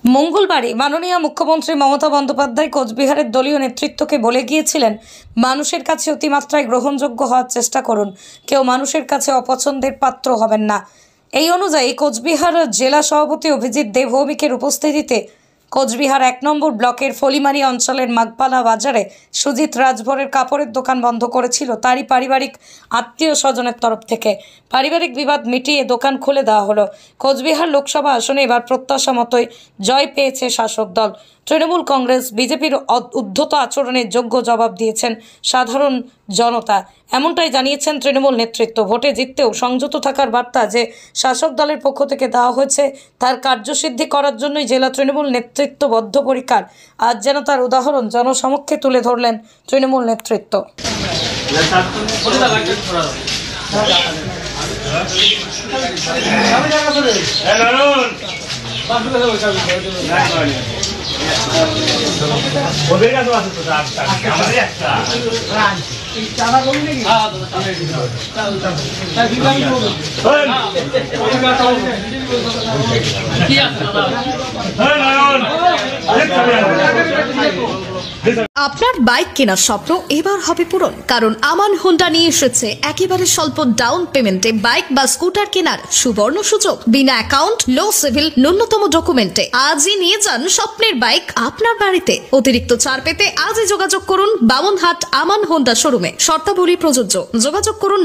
মঙ্গলবারই মাননীয় মুখ্যমন্ত্রী মমতা বন্দ্যোপাধ্যায় কোচবিহারের দলীয় নেতৃত্বকে বলে গিয়েছিলেন, মানুষের কাছে অতিমাত্রায় গ্রহণযোগ্য হওয়ার চেষ্টা করুন, কেউ মানুষের কাছে অপছন্দের পাত্র হবেন না। এই অনুযায়ী কোচবিহার জেলা সভাপতি অভিজিৎ দেবভৌমিকের উপস্থিতিতে কোচবিহার ১ নম্বর ব্লকের ফলিমারি অঞ্চলের মাগপালা বাজারে সুজিত রাজভরের কাপড়ের দোকান বন্ধ করেছিল তারই পারিবারিক আত্মীয় স্বজনের তরফ থেকে। পারিবারিক বিবাদ মিটিয়ে দোকান খুলে দেওয়া হলো। কোচবিহার লোকসভা আসনে এবার প্রত্যাশা মতোই জয় পেয়েছে শাসক দল। তৃণমূল কংগ্রেস বিজেপির উদ্ধত আচরণের যোগ্য জবাব দিয়েছেন সাধারণ জনতা, এমনটাই জানিয়েছেন তৃণমূল নেতৃত্ব। ভোটে জিততেও সংযত থাকার বার্তা যে শাসক দলের পক্ষ থেকে দেওয়া হয়েছে তার কার্যসিদ্ধি করার জন্যই জেলা তৃণমূল নেতৃত্ব বদ্ধপরিকর। আজ যেন তার উদাহরণ জনসমক্ষে তুলে ধরলেন তৃণমূল নেতৃত্ব। আপনার বাইক কেনার স্বপ্ন এবার হবে পূরণ, কারণ আমান হোন্ডা নিয়ে এসেছে একেবারে স্বল্প ডাউন পেমেন্টে বাইক বা স্কুটার কেনার সুবর্ণ সুযোগ। বিনা অ্যাকাউন্ট, লো সিভিল, ন্যূনতম ডকুমেন্টে আজই নিয়ে যান স্বপ্নের বাইক আপনার বাড়িতে। অতিরিক্ত ছাড় পেতে আজই যোগাযোগ করুন বামনহাট আমান হোন্ডা শোরুমে। শর্তাবলী প্রযোজ্য। যোগাযোগ করুন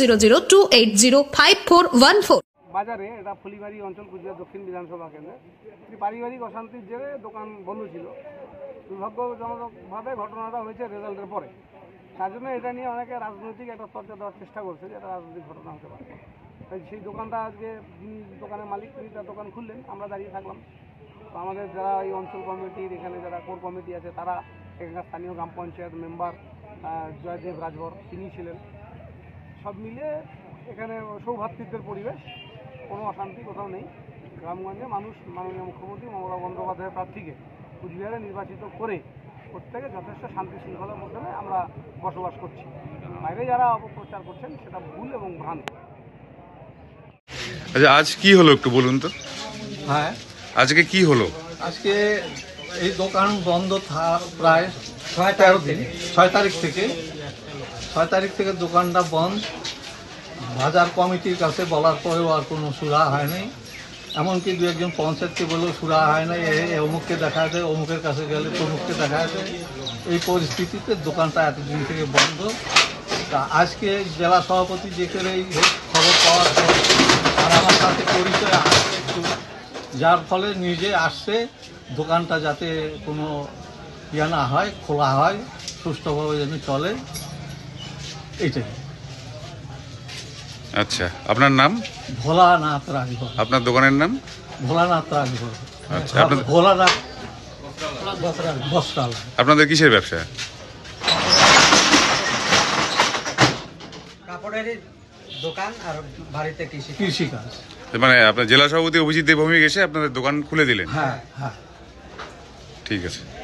9002805414। বাজারে এটা ফুলিবাড়ি অঞ্চল কুচবিহার দক্ষিণ বিধানসভা কেন্দ্রে পারিবারিক অশান্তির জেরে দোকান বন্ধ ছিল। দুর্ভাগ্যজনকভাবে ঘটনাটা হয়েছে রেজাল্টের পরে, তার জন্য এটা নিয়ে অনেকে রাজনৈতিক একটা চর্চা দেওয়ার চেষ্টা করছে যে এটা রাজনৈতিক ঘটনা হতে পারে। তাই সেই দোকানটা আজকে যিনি দোকানের মালিক তিনি তার দোকান খুললেন, আমরা দাঁড়িয়ে থাকলাম। তো আমাদের যারা এই অঞ্চল কমিটির এখানে যারা কোর কমিটি আছে তারা, এখানকার স্থানীয় গ্রাম পঞ্চায়েত মেম্বার জয়দেব রাজভর তিনি ছিলেন, সব মিলে এখানে সৌভ্রাতৃত্বের পরিবেশ, কোনো অশান্তি কোথাও নেই। গ্রামগঞ্জে মানুষ মাননীয় মুখ্যমন্ত্রী মমতা বন্দ্যোপাধ্যায়ের প্রার্থীকে কুচবিহারে নির্বাচিত করে প্রত্যেকে যথেষ্ট শান্তি শৃঙ্খলার মাধ্যমে আমরা বসবাস করছি। বাইরে যারা অপপ্রচার করছেন সেটা ভুল এবং ভ্রান্ত। আচ্ছা, আজ কি হলো একটু বলুন তো। হ্যাঁ, আজকে কি হলো? আজকে এই দোকান বন্ধ প্রায় 6 তারিখ থেকে দোকানটা বন্ধ। বাজার কমিটির কাছে বলার পরেও আর কোনো সুরা হয়নি। এমনকি দু একজন পঞ্চায়েতকে বলেও সুরা হয় না, অমুককে দেখা যায়, অমুকের কাছে গেলে তমুককে দেখা যায়। এই পরিস্থিতিতে দোকানটা এতদিন থেকে বন্ধ। তা আজকে জেলা সভাপতি যেখানে এই খবর পাওয়ার পর আর আমার সাথে পরিচয় আসছে একটু, যার ফলে নিজে আসছে দোকানটা যাতে কোনো ইয়ে না হয়, খোলা হয়, সুষ্ঠুভাবে যেন চলে, এইটাই। আচ্ছা, আপনার নাম? ভোলানাথ রাজভর। আপনার দোকানের নাম? ভোলানাথ রাজভর। আচ্ছা, ভোলানাথ বস্ত্রালয়। আপনাদের কিসের ব্যবসা? কাপড়ের দোকান আর বাড়িতে কৃষিকাজ। মানে আপনার জেলা সভাপতি অভিজিৎ দেবভৌমিক এসে আপনাদের দোকান খুলে দিলেন? হ্যাঁ হ্যাঁ, ঠিক আছে।